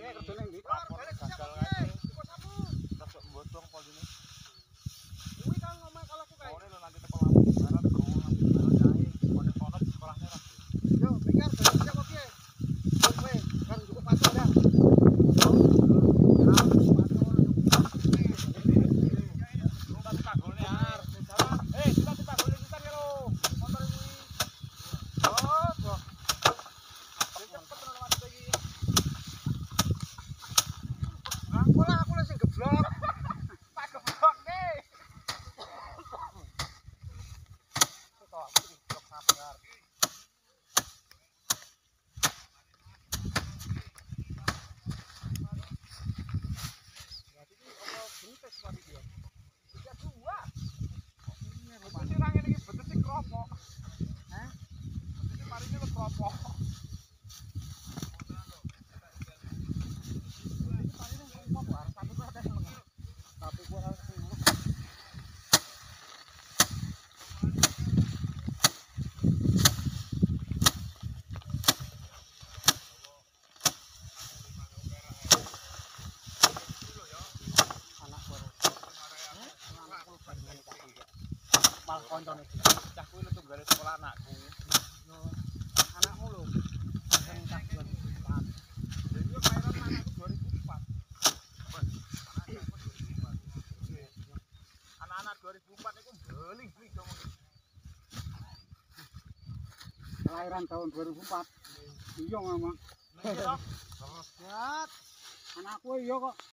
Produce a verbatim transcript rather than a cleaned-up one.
Koncone cah kuwi lu tunggale sekolah anakku. Anakmu lho. Sing cah dua ribu empat. Jadi yo kairan anakku dua ribu empat. Anak-anak dua ribu empat iku beling-beling dong. Kelahiran tahun dua ribu empat. Iya, Mama. Nggih, Dok. Lihat. Anakku iya kok